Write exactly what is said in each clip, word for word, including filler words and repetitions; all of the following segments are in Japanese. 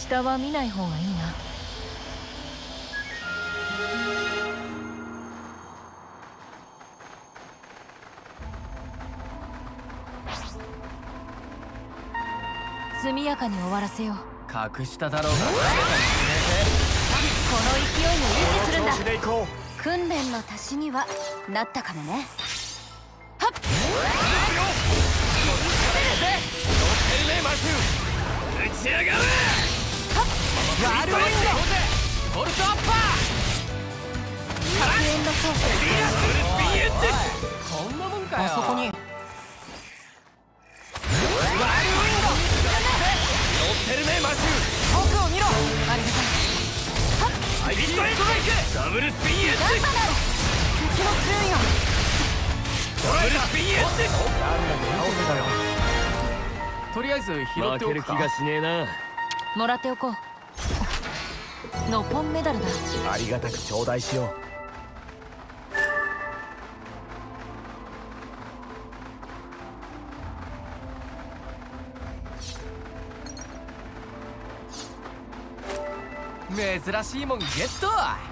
下は見ない方がいいな。速やかに終わらせよう。 隠しただろうが。この勢いを維持するんだ。 訓練の足しにはなったかもね。はっ、 打ち上がる。 ワールドウィンドボルトアッパー。 白煙の装置。 こんなもんかよ。 あそこにワールドウィンド。乗ってるねマシュー。 僕を見ろ。ありがたい。 アイビットストライク。ダブルスピンエッジ。 敵の注意を。 ダブルスピンエッジ。とりあえず拾っておくか。負ける気がしねえな。 もらっておこう。ノポンメダルだ。 ありがたく頂戴しよう。珍しいもんゲット。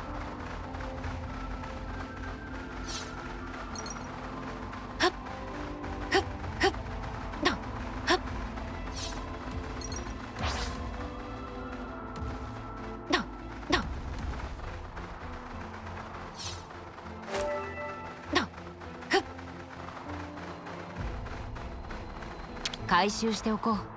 回収しておこう。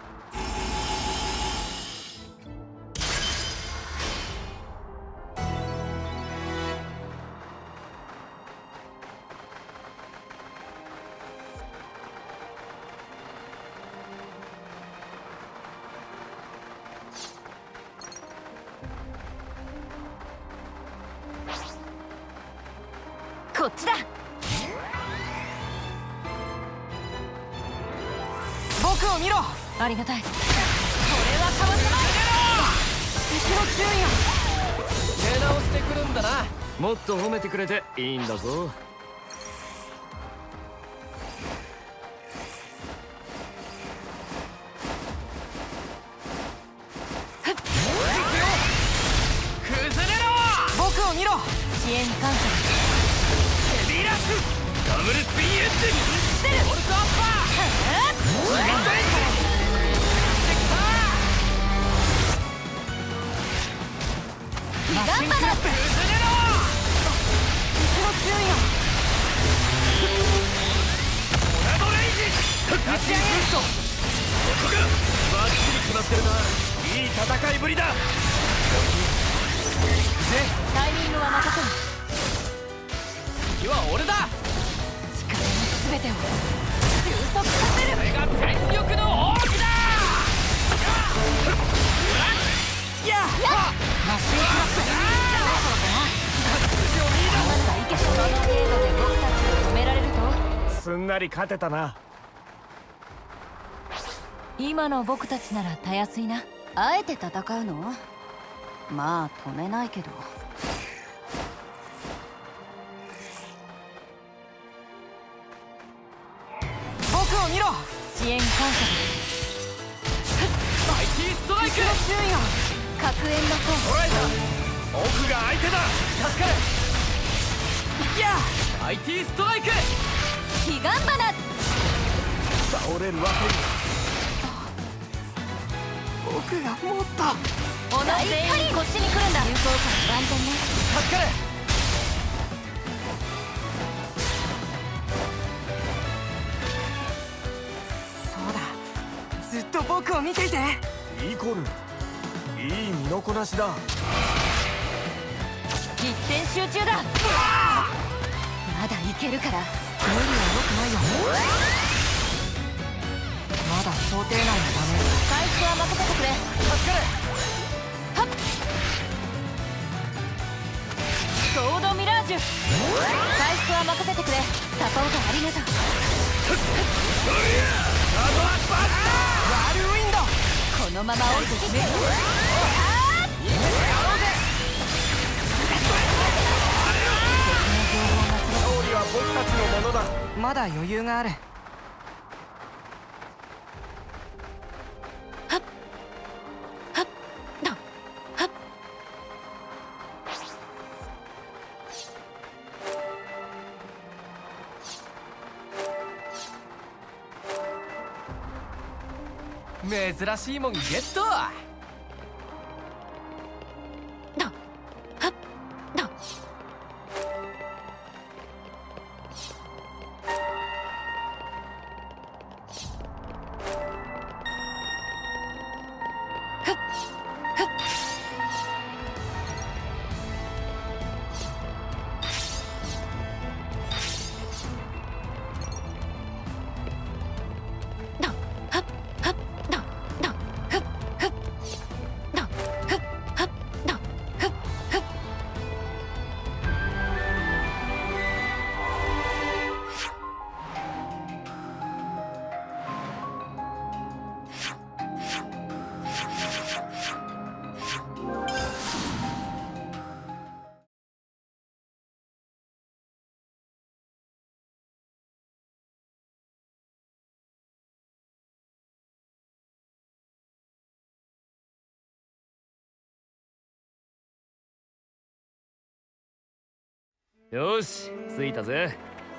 こっちだ。 僕を見ろ。 ありがたい。 これはかわせない。敵の注意を。 出直してくるんだな。もっと褒めてくれていいんだぞ。崩れろ。 僕を見ろ。 遅延感謝。 ヘビーラス。ダブルスピンエッジ。ボルトアッパー。 ガンバだ。崩れろ。敵の注意を。 モナドレイジ。 打ち上げると。 ここがバッチリ決まってるな。いい戦いぶりだ。 タイミングは任せる。 次は俺だ。 力の全てを収束させる。 これが全力の奥義だ。 やあ、マシンクラップ。 まだいけそう。この程度で僕たちを止められると。 すんなり勝てたな。 今の僕たちならたやすいな。 あえて戦うの？まあ止めないけど。僕を見ろ。 遅延感謝。 マイティーストライク。 注意を。 核煙の層。 捉えた。奥が相手だ。助かる。 やあ、 マイティーストライク。 彼岸花。 倒れるわけに。 僕がもっと。 同じ全員こっちに来るんだ。有効感万全ね。 助かる。 そうだ、ずっと僕を見ていて。 イコルいい身のこなしだ。 一点集中だ。まだいけるから。無理は良くないよ。 まだ想定内のダメ。 回復は任せてくれ。 助かる。 はっ。ソードミラージュ。回復は任せてくれ。サポートありがとう。 ワールウィンド。 このまま追いつきて。 勝利は僕たちのものだ。 まだ余裕がある。 はっはっだ。 珍しいもんゲット。よし、着いたぜ。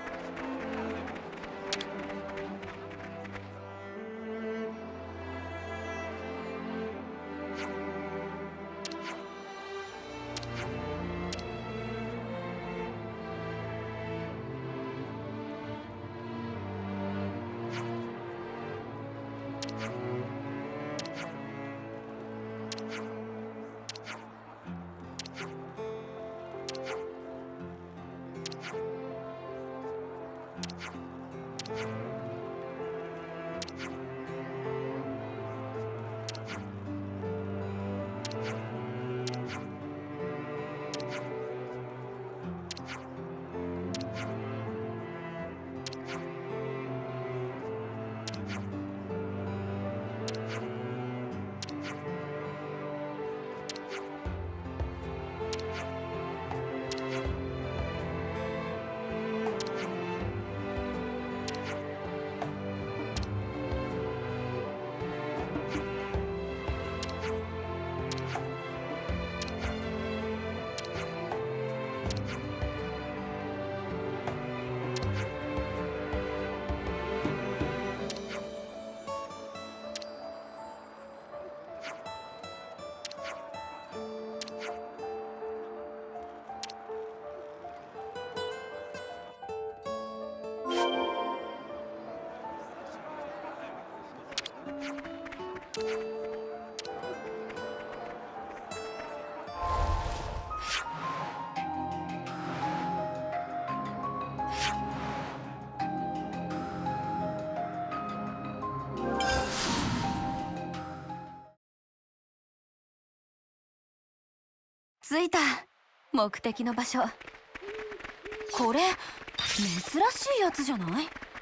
着いた。目的の場所。これ珍しいやつじゃない？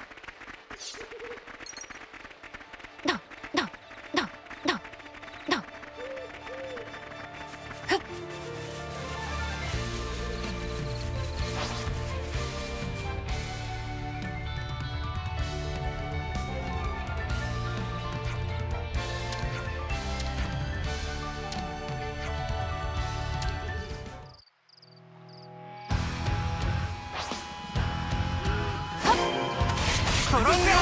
だだだだだふっ。 ストロングアサルト。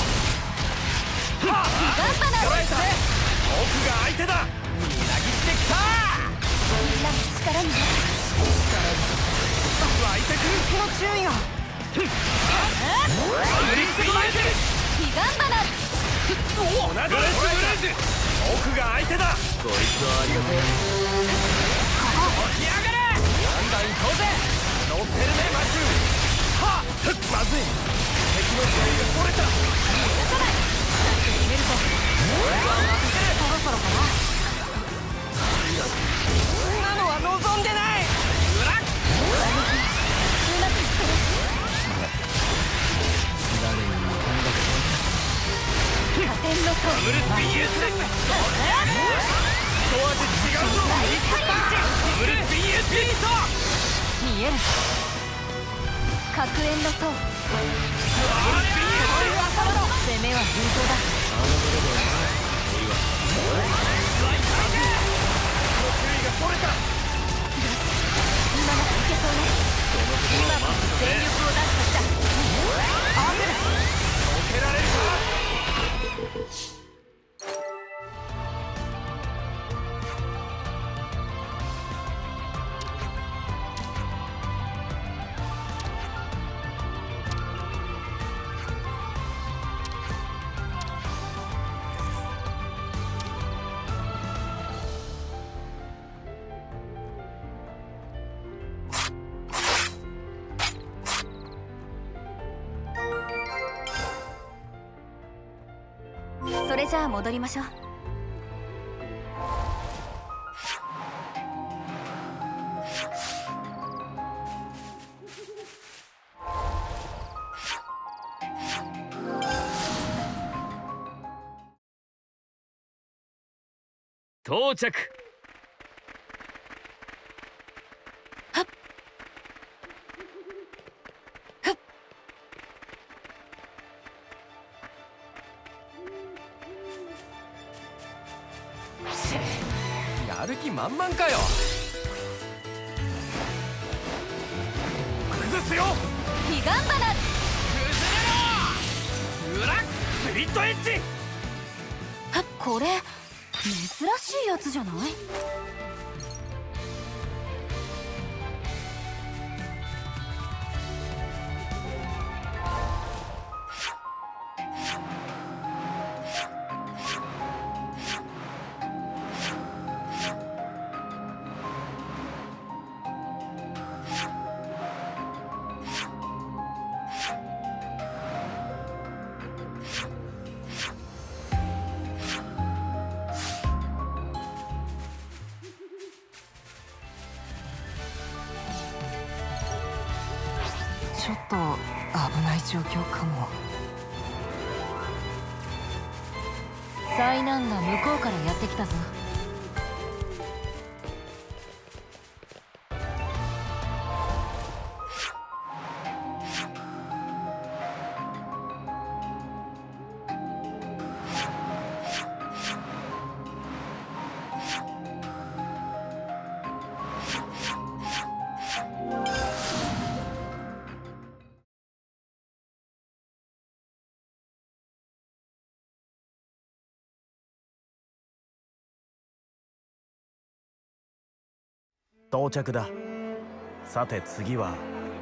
はあ、捕らえた。奥が相手だ。みなぎってきた。 みんなの力になる。 湧いてくる。 この注意がブリスゴライズ。 ヒガンバナ。 同じブレイズ。奥が相手だ。こいつはありがてえ。起き上がれ。ガンガン行こうぜ。乗ってるねマシュー。はあ、まずい。敵の試合が取れた。 許さない。決めるぞ。 俺は任せる。 そろそろかな。そんなのは望んでない。 うらっ。 うまくいってる。 誰にも飛んだこと加点の層。 ダブルスピンユース。一味違うぞ。ダブルスピンユースピリット。 見える。核炎の層。 ダブルスピンユース。 攻めは封筒だ。 あの泥棒は俺はスライカーでこの注意が取れた。 よし、今ならいけそうね。今こそ全力を出す時だ。合わせる。 避けられるか。 それじゃあ戻りましょう。 到着。 はっはっ。 やる気満々かよ。崩すよ。 彼岸花。 崩れろ。裏スリットエッジ。 はっ、これ珍しいやつじゃない？ ちょっと危ない状況かも。 災難が向こうからやってきたぞ。 到着だ。さて次は。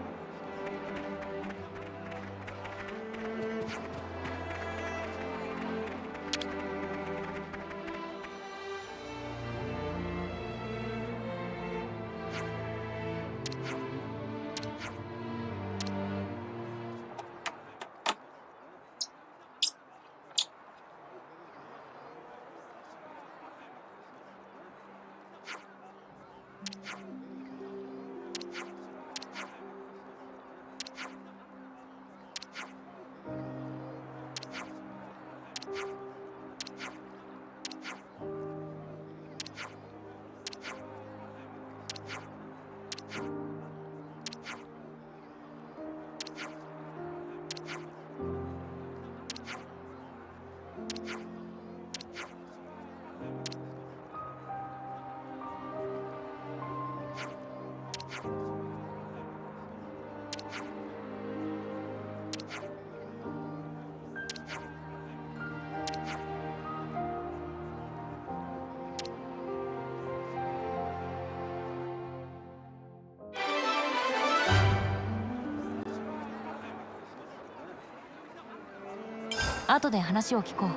後で話を聞こう。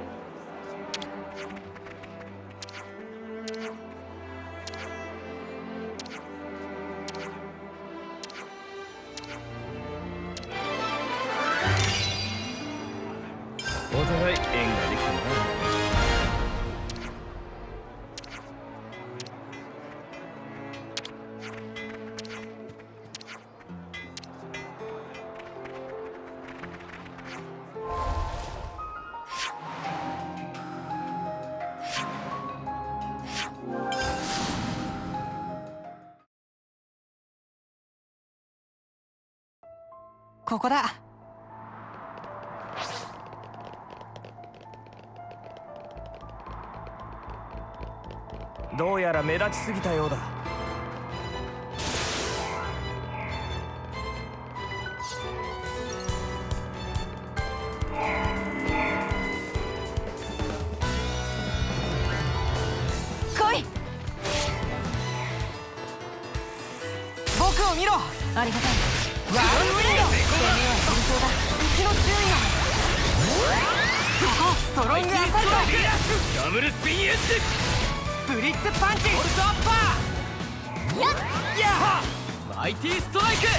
お互い縁ができたな。 ここだ。 どうやら目立ちすぎたようだ。 来い。僕を見ろ。 ありがたい。 ワンウィンド。攻めは順調だ。うちの注意が。ここストロングアサルト。 ダブルスピンエッジ。 ブリッツパンチ。ボルトアッパー。やっやっ。 マイティストライク。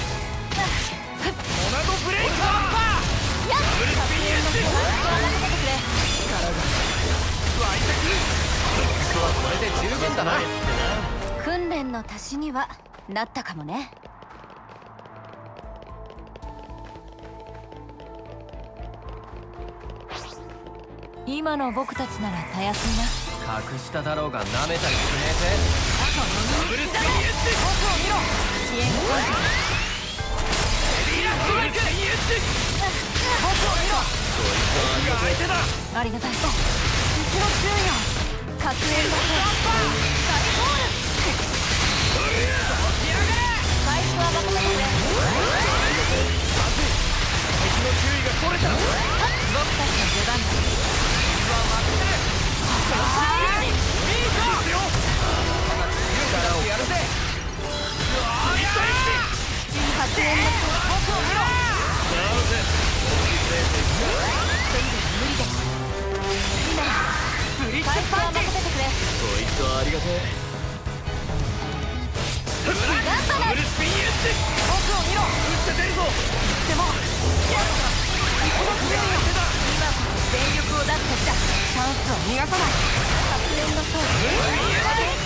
モナドブレイカー。 アッパー。 ダブルスピンエッジ。 任せてくれ。 力がったな。 訓練の足しにはなったかもね。 今の僕たちならたやすいな。 隠しただろうが舐めたりしねえぜ。ダブルスピンエッジ。 僕を見ろ。遅延工事。 リラストライク。 僕を見ろ。 が相手だ。 ありがたい。うちの注意を確変だ。大ゴール。回復は任せてくれ。 敵の注意が取れた。 僕たちの出番だ。 やるぜ。 発煙の僕を見ろ。無理です。今ブリッジパンチ。任せてくれ。 こいつはありがてえ。ダブルスピンエッジ。 僕を見ろ。 打って出るぞ。 でもこの強いよ。今こそ全力を出す時だ。チャンスを逃がさない。発煙の装置。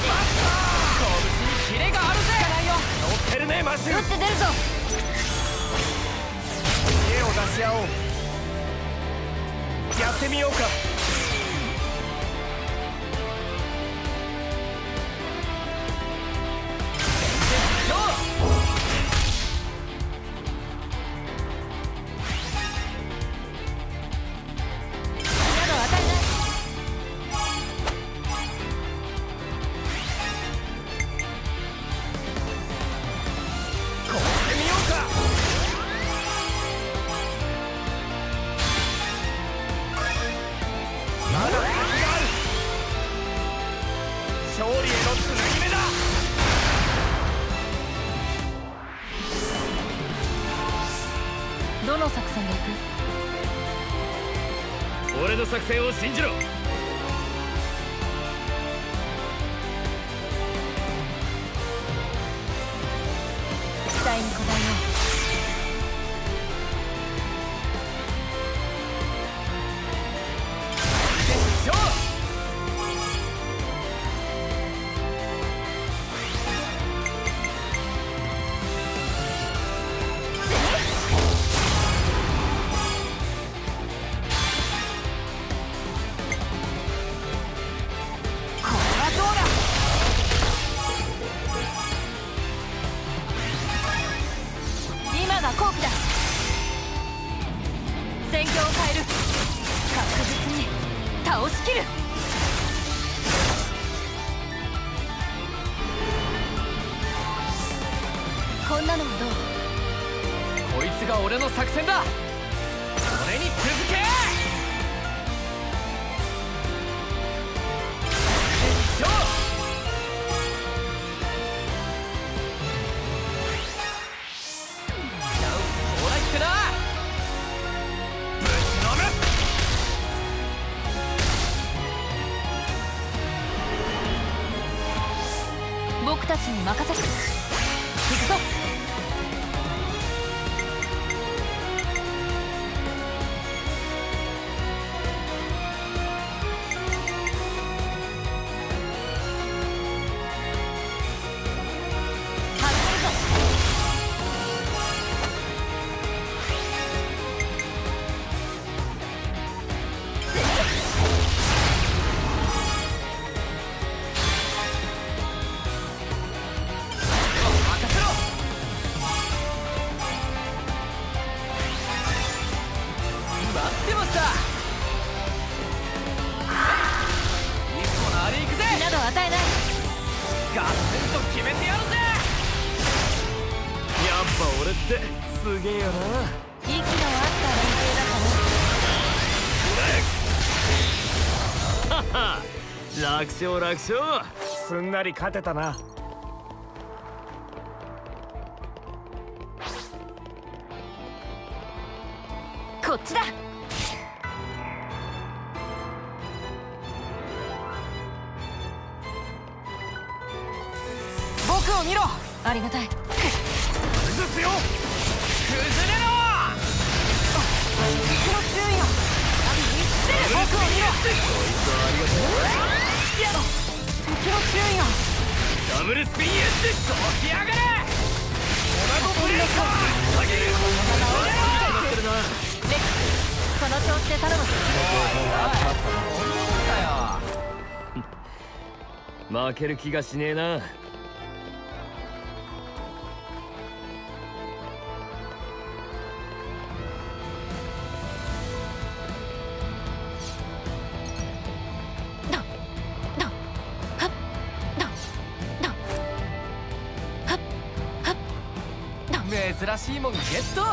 拳にキレがあるぜ。乗ってるねマシュー。 打って出るぞ。 手を出し合おう。やってみようか。勝利へのつなぎ目だ。 どの作戦でいく？ 俺の作戦を信じろ。 期待に応えよう。好機だ。戦況を変える。確実に倒しきる。こんなのもどう？ こいつが俺の作戦だ。俺に続け。 僕たちに任せて。行くぞ。俺ってすげえよな。 息の合った連携だったね。 はは楽勝楽勝。すんなり勝てたな。 こっちだ。 僕を見ろ。 ありがたい。 崩すよ。崩れろ。 敵の注意を。僕を見ろ。 こいつはありがとう。 敵敵の注意が。 ダブルスピンエッジ起き上がれ。オナゴブレイカー下げる。 レック、その調子で頼む。 負ける気がしねえな。珍しいもんゲット。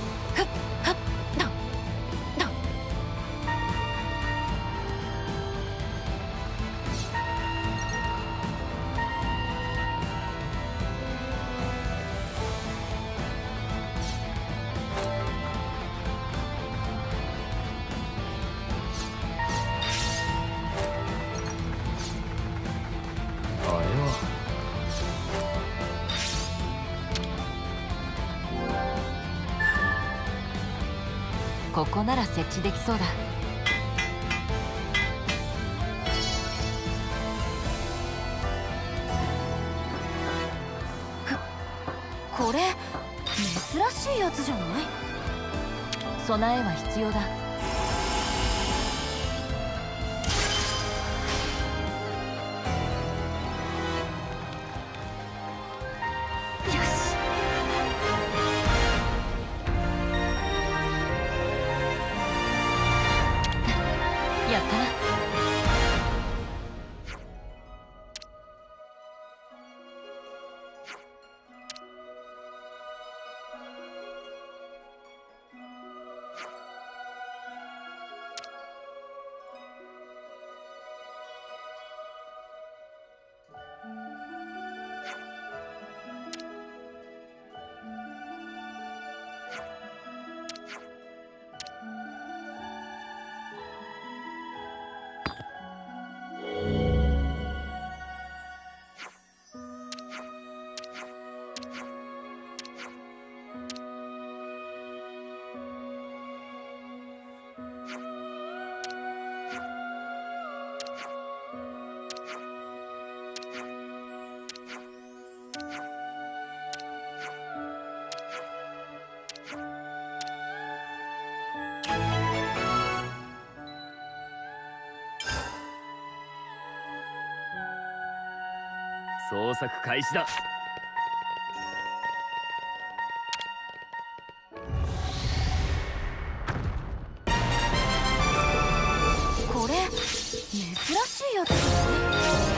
ここなら設置できそうだ。 これ珍しいやつじゃない？ 備えは必要だ。やったな。 捜索開始だ。 これ珍しいやつじゃない？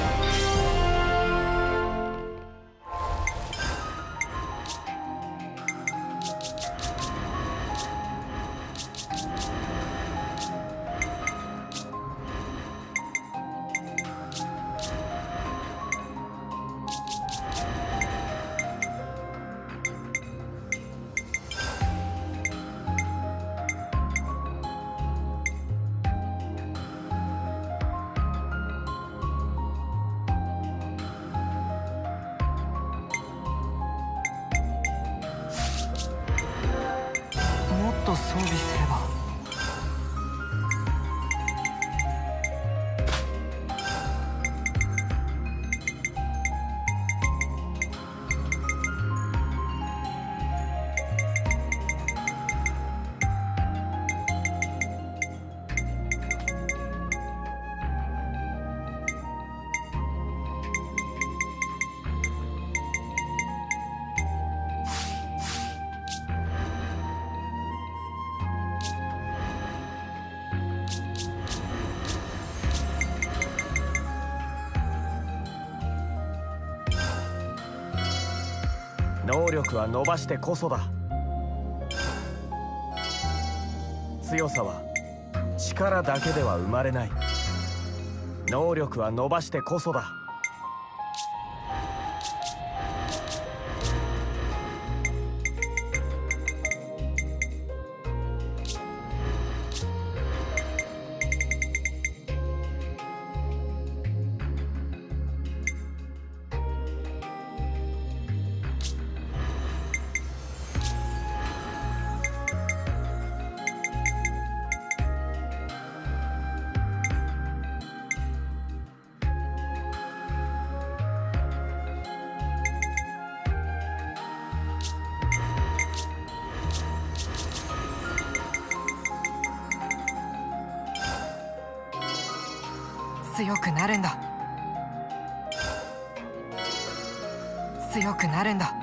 装備すれば。 能力は伸ばしてこそだ。強さは力だけでは生まれない。能力は伸ばしてこそだ。 強くなるんだ。強くなるんだ。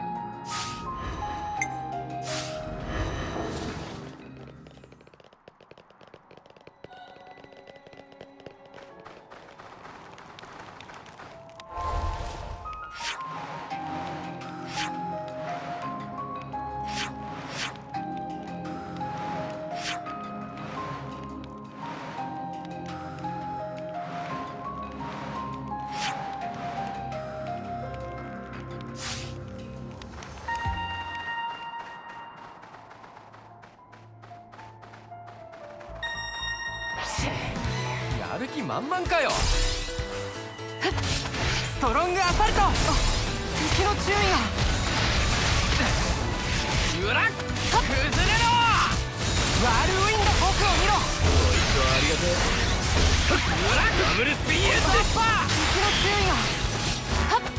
やる気満々かよ。 ストロングアサルト。敵の注意が。 うらっ崩れろ。 ワールウィンド奥を見ろ。 こいつはありがてえ。うらっダブルスピンエッジパー。 敵の注意が。はっ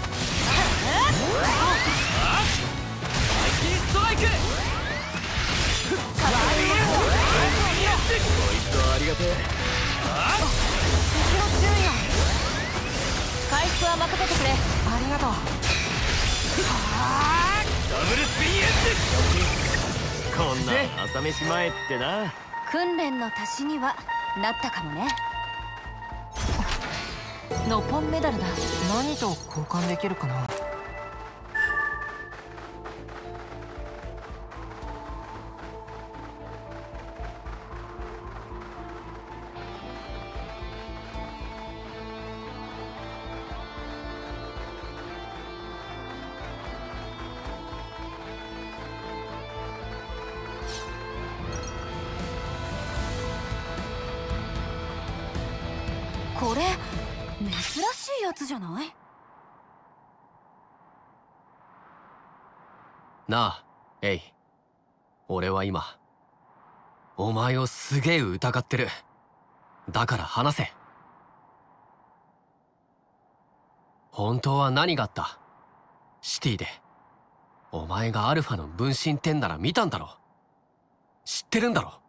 マイキーストライク。 ワールウィンド奥を見ろ。 こいつはありがてえ。 敵の注意が。 回復は任せてくれ。 ありがとう。はあダブルスピンエッジ。 こんな朝飯前ってな。 訓練の足しにはなったかもね。ノポンメダルだ。 何と交換できるかな。 これ珍しいやつじゃない？ なあ、エイ。俺は今お前をすげえ疑ってる。だから話せ。本当は何があった？シティでお前がアルファの分身ってんなら見たんだろ。知ってるんだろ。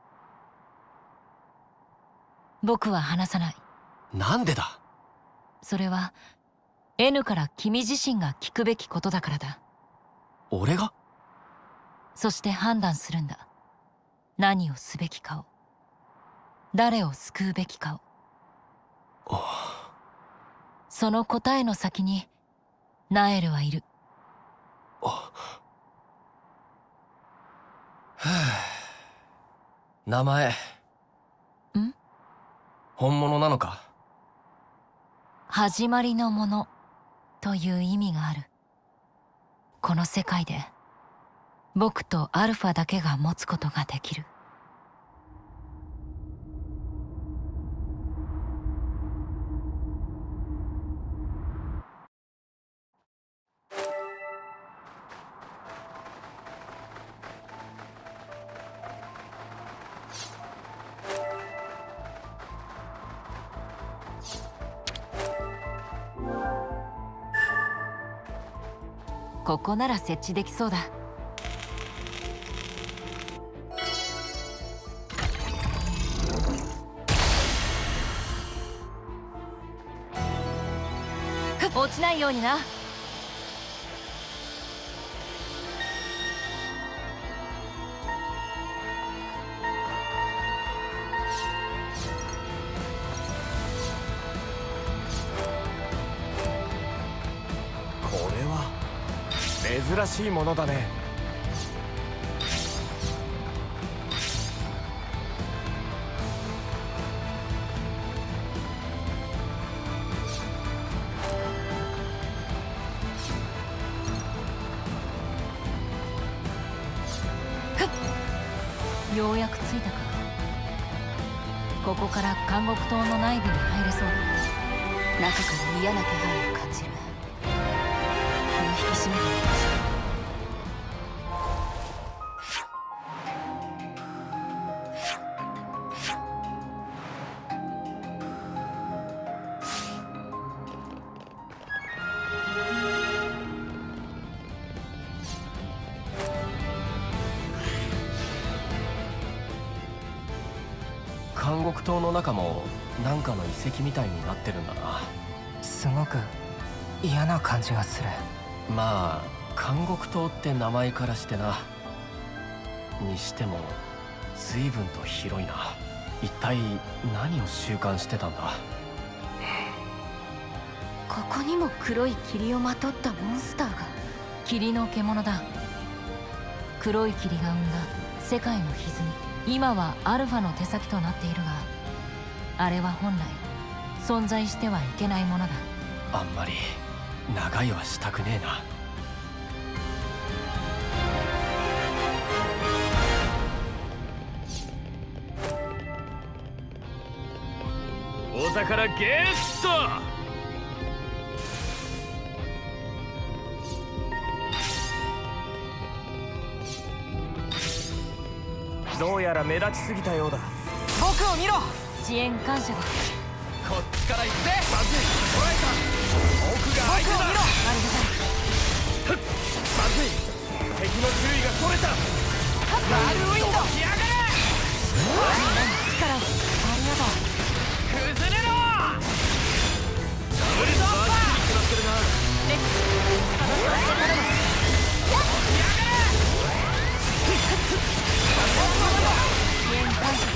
僕は話さない。 なんでだ？ それは N から君自身が聞くべきことだからだ。 俺が？ そして判断するんだ。何をすべきかを、誰を救うべきかを。その答えの先にナエルはいる。 名前ん？ 本物なのか？ 始まりのものという意味がある。この世界で僕とアルファだけが持つことができる。ここなら設置できそうだ。落ちないようにな。 これは珍しいものだね。 ようやく着いたか。ここから監獄島の内部に入れそう。 中から嫌な気配を感じる。気を引き締めてみましょう。 監獄島の中もなんかの遺跡みたいになってるんだな。 すごく嫌な感じがする。 まあ監獄島って名前からしてな。にしても随分と広いな。一体何を収監してたんだ。 ここにも黒い霧をまとったモンスターが。 霧の獣だ。黒い霧が生んだ世界の歪み、今はアルファの手先となっているが、あれは本来存在してはいけないものだ。 あんまり長いはしたくねえな。 お宝ゲット。 どうやら目立ちすぎたようだ。 僕を見ろ。 遅延感謝だ。 こっちから行くぜ。まずい、捉えた。奥が相手だ。僕を見ろ。 ありがたい。 ふっ、まずい、敵の注意がそれた。 バルウィンド。来やがれ。 力を。ありがとう。 崩れろ。ダブルドッパー。決まってるな。 レックス、その調子で頼む。 来やがれ。 遅延感謝。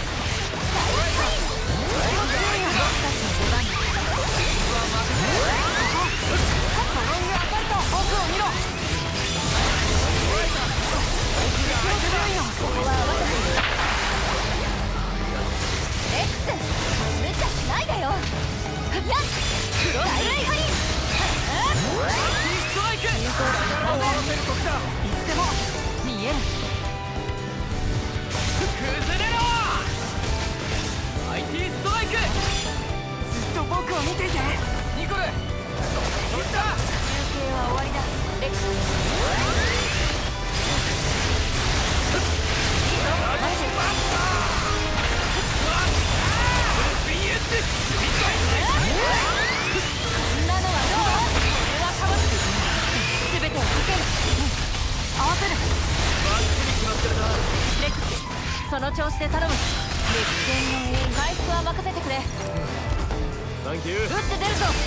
その調子で頼む。歴戦の回復は任せてくれ。 サンキュー。 打って出るぞ。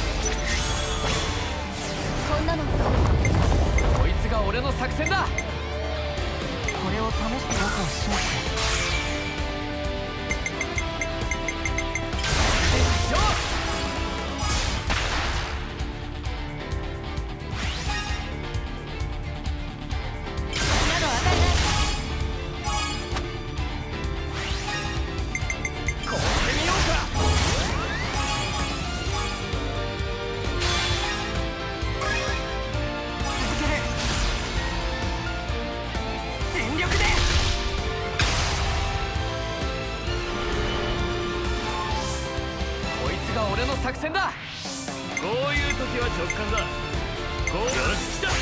こんなのこいつが俺の作戦だ。 これを試して僕を始末する。 俺の作戦だ。こういう時は直感だ。こうよし来た。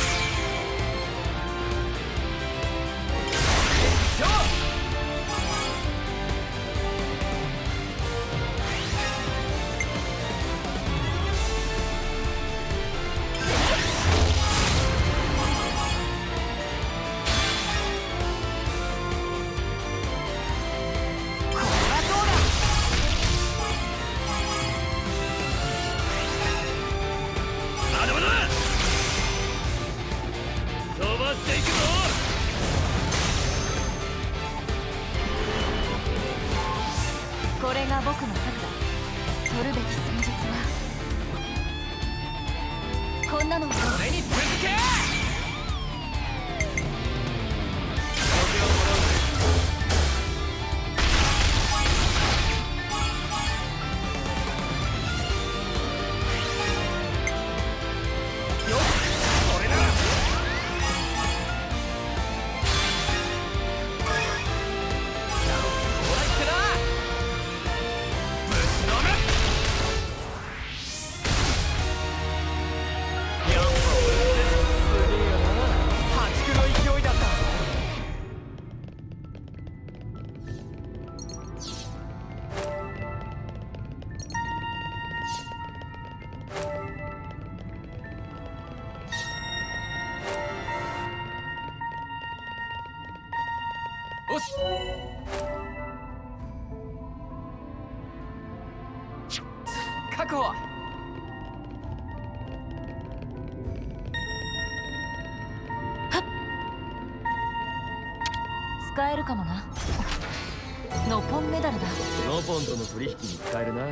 よっ。 これが僕の策だ。取るべき戦術はこんなのを俺に続け。 よし。 確保。 使えるかもな。ノポンメダルだ。 ノポンとの取引に使えるな。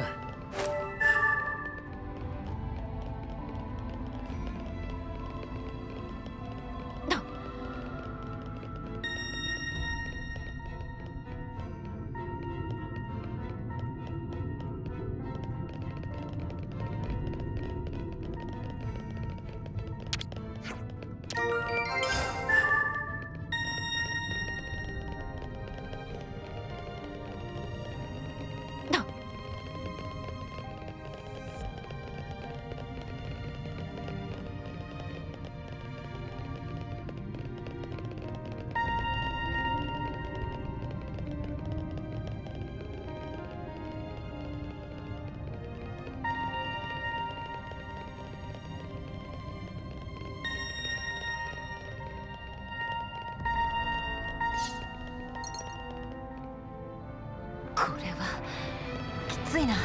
これはきついな。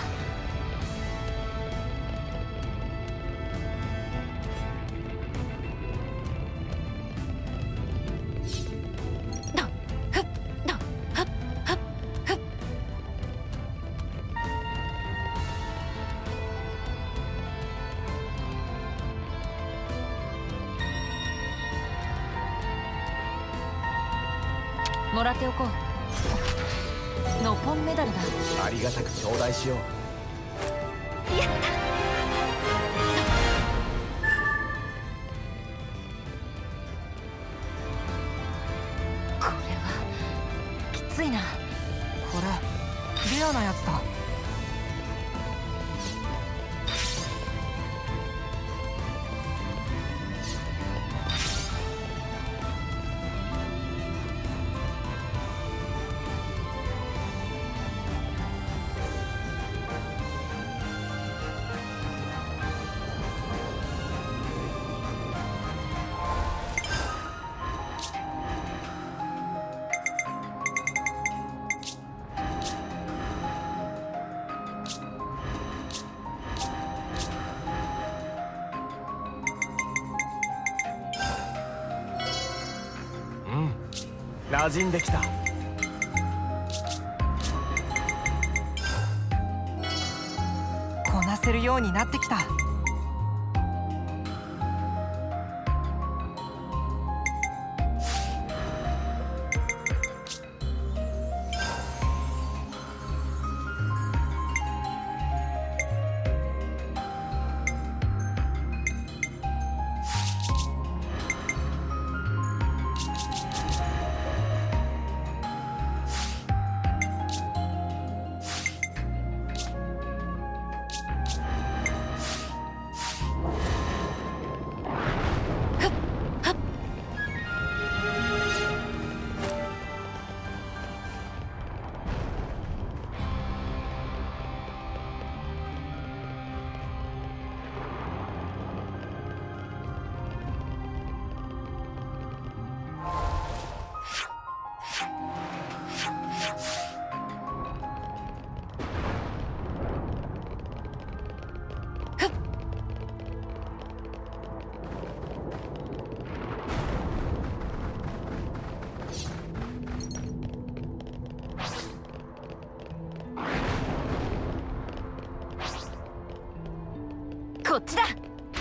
もらっておこう。ノポンメダルだ。 ありがたく頂戴しよう。 やった。これはきついな。 これレアなやつだ。 馴染んできた。 こなせるようになってきた。 こっちだ。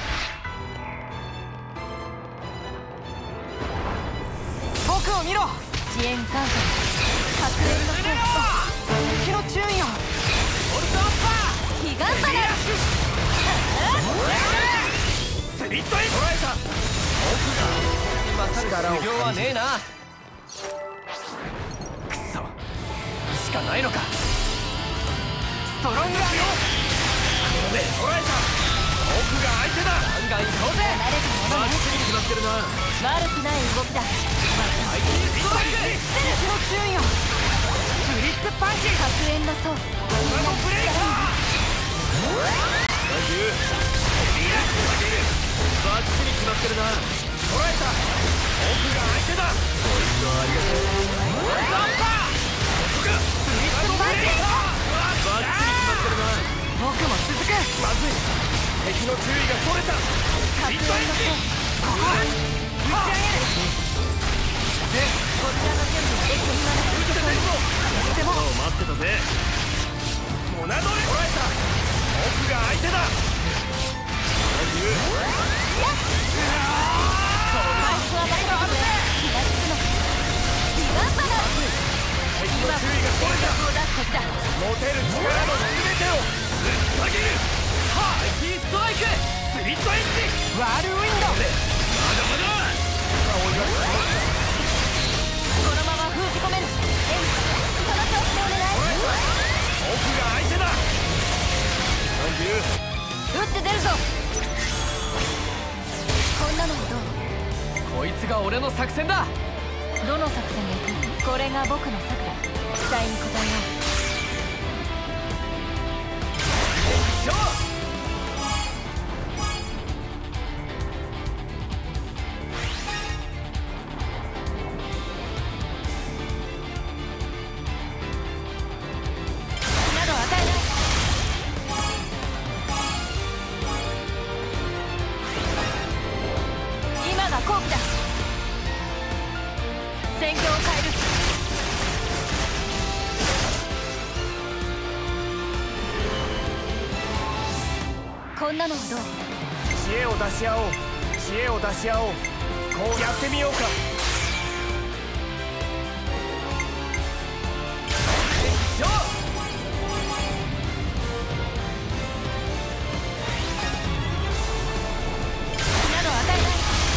僕を見ろ。 遅延感謝。白煙のせい。 敵の注意よ。 ヒガンバラ。 スリットへ捉えた。 今さら修行はねえな。くそ、しかないのか。 ストロンガーよ。 これで捉えた。奥が相手だ。 ガンガン行こうぜ。 バッチリ決まってるな。 悪くない動きだ。 相手にストライク。 敵の注意よ。ブリッツパンチ。 白煙の層。 ドラゴンブレイカー。打球リラックス上げる。バッチリ決まってるな。捉えた。奥が相手だ。こいつはありがとう。ダンパー。ここがブリッツパンチ。バッチリ決まってるな。 僕も続く。 まずい。敵の注意がそれた。ビットエンジン。 ここは打ち上げる。こちらの準備はできて今だ。 撃って出るぞ。 でも待ってたぜ。モナドレ捉えた。奥が相手だ。 回復はバレたはず。気がつくの。ディガンバラ。 敵の注意がそれた。 を出す時だ。 持てる力の全てをぶっ下げる。ハーキーストライク。スリットエッジ。 ワールウィンド。 まだまだ。 このまま封じ込める。エンジ、その調子でお願い。 奥が相手だ。 打って出るぞ。こんなのどう？ こいつが俺の作戦だ。 どの作戦で行く？これが僕の策だ。期待に応えよう。 戦況を変える。こんなのはどう？ 知恵を出し合おう。知恵を出し合おう。こうやってみようか。よっなど与えない。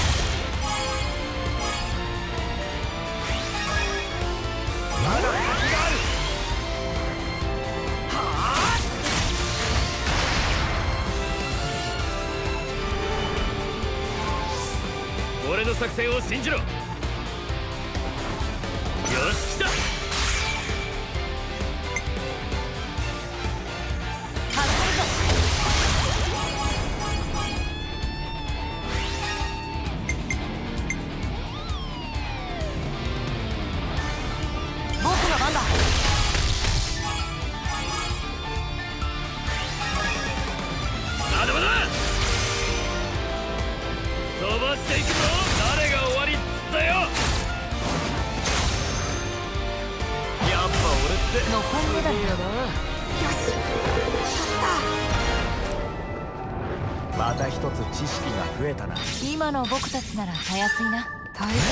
まだ先がある。はあ。俺の作戦を信じろ。よし来た。 外せるぞ。僕の番だ。 まだまだ。飛ばしていくぞ。誰が終わりっつったよ。やっぱ俺って残り目だよ。 また一つ知識が増えたな。 今の僕たちならたやすいな。 大丈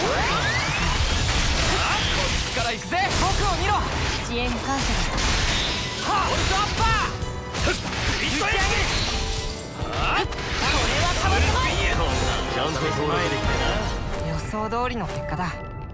力行くぜ。 僕を見ろ。 遅延感謝だ。 はオルトアッパー。 ビットエンジン。あっ、 これはかわすまい。 ちゃんと備えてきてな。 予想通りの結果だ。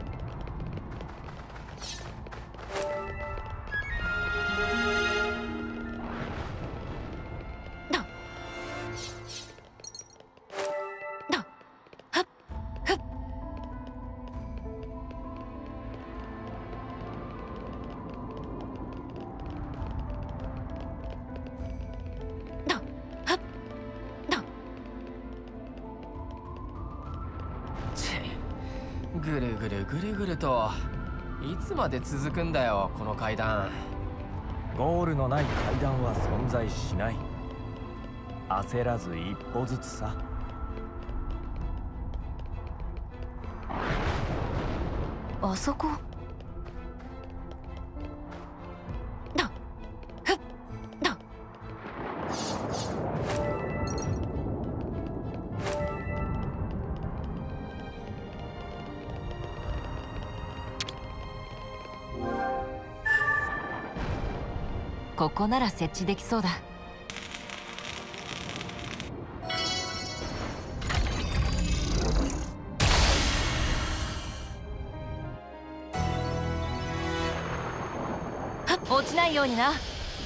ぐるぐるぐるぐるといつまで続くんだよこの階段。 ゴールのない階段は存在しない。焦らず一歩ずつさ。 あそこ。 だふっだ。 ここなら設置できそうだ。落ちないようにな。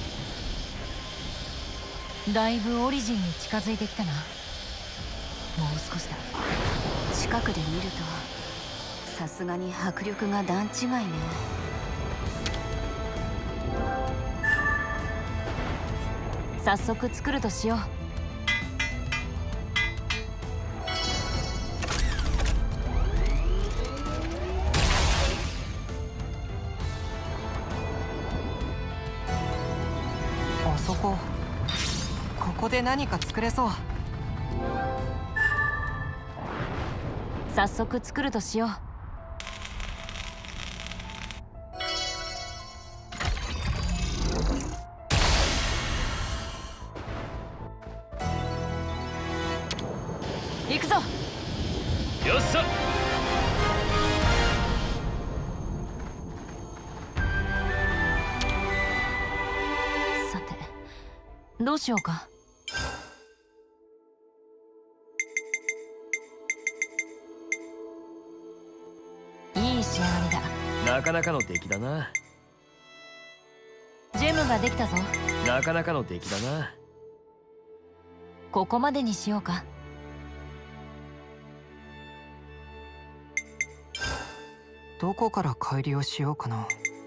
だいぶオリジンに近づいてきたな。もう少しだ。 近くで見るとさすがに迫力が段違いね。 早速作るとしよう。 あそこ、ここで何か作れそう。 早速作るとしよう。行くぞ。 よっしゃ。 さてどうしようか。いい仕上がりだ。 なかなかの出来だな。 ジェムができたぞ。 なかなかの出来だな。 ここまでにしようか。 どこから改良しようかな。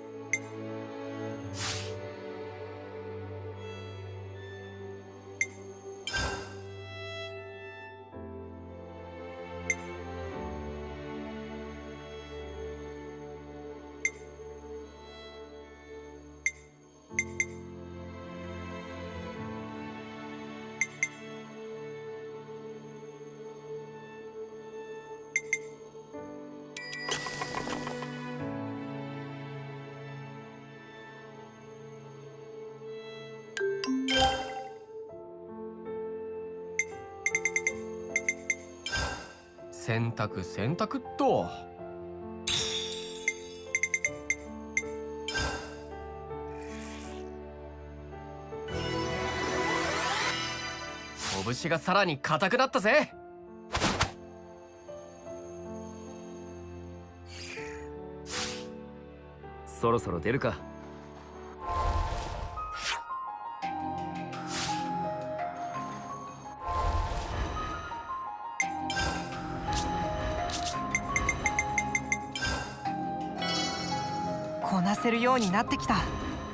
洗濯洗濯っと。拳がさらに硬くなったぜ。 そろそろ出るか。 こなせるようになってきた。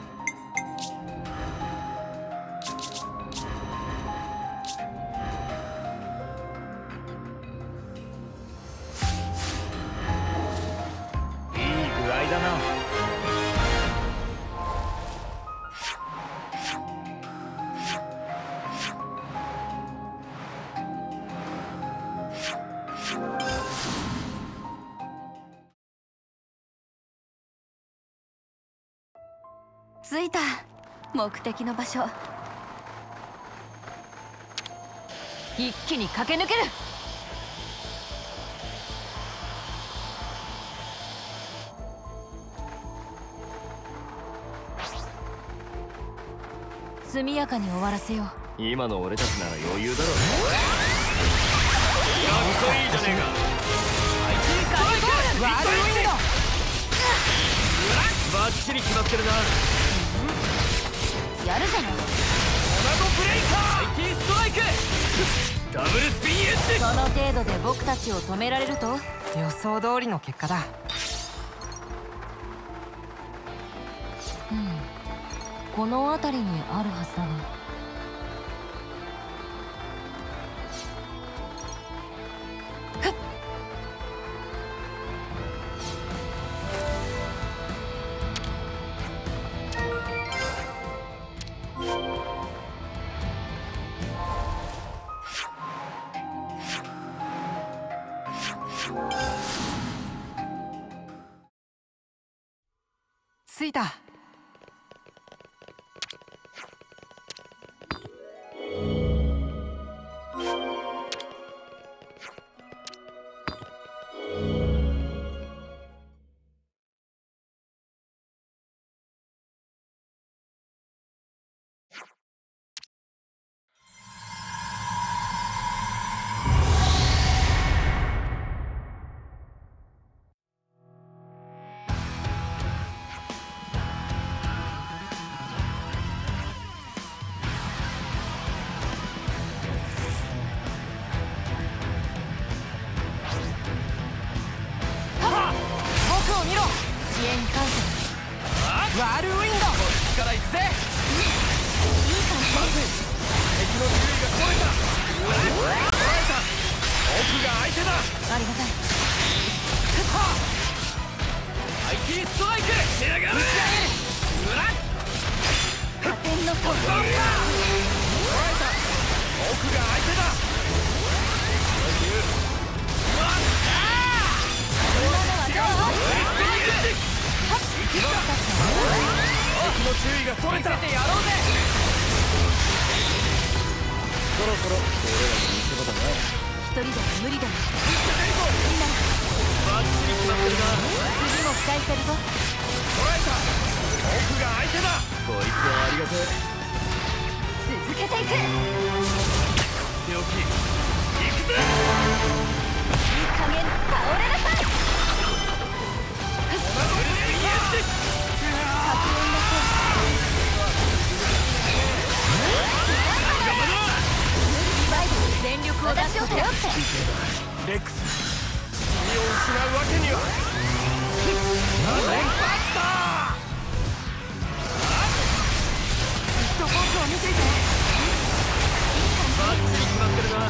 いい具合だな。 着いた。目的の場所。 一気に駆け抜ける。速やかに終わらせよう。 今の俺たちなら余裕だろ。かっこいいじゃねえか。 ワールドウィンド。 バッチリ決まってるな。 やるじゃない。 コナゴブレイカー アイティー ストライクダブルスピンエッジ。 その程度で僕たちを止められると。 予想通りの結果だ。 うん、この辺りにあるはずだが。 着いた。 支援感謝。 ワールウィンド。 こっちから行くぜ。いい感じ。まず敵の注意がそれた。捉えた。奥が相手だ。 ありがたい。 アイティー ストライク仕上がれ。 加点の速攻か。 捉えた。 奥が相手だ。敵の注意がそれた。見せてやろうぜ。そろそろ俺らの見せ場だな。 一人でも無理でもバッチリ決まってるな。 次も期待してるぞ。 捉えた。奥が相手だ。こいつはありがてえ。 続けていく。 手置き行くぜ。 いい加減倒れなさい。全力を出しを頼ってレックス、君を失うわけには。ナメンバスター。 ずっと僕を見ていて。 バッチリ決まってるな。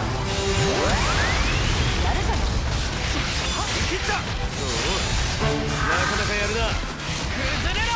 やるじゃない。 切った。そうなかなかやるな。崩れろ。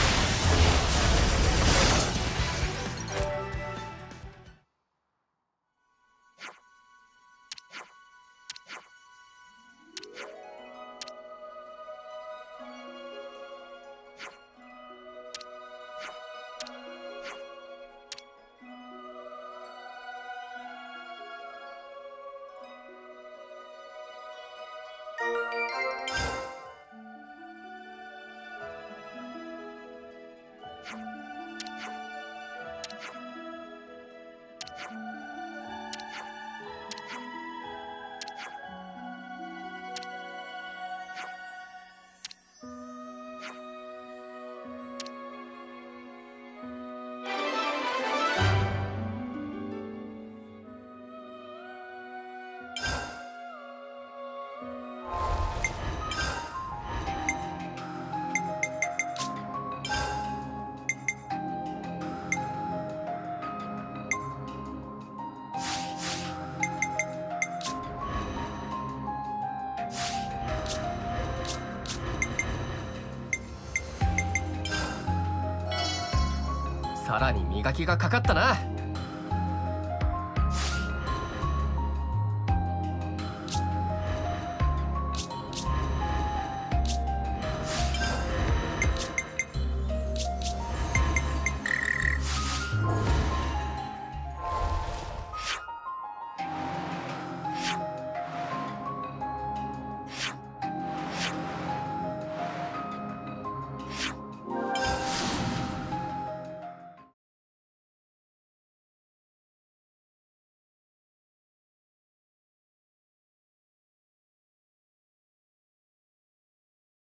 さらに磨きがかかったな。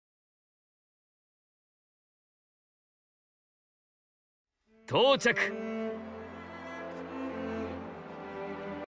到着。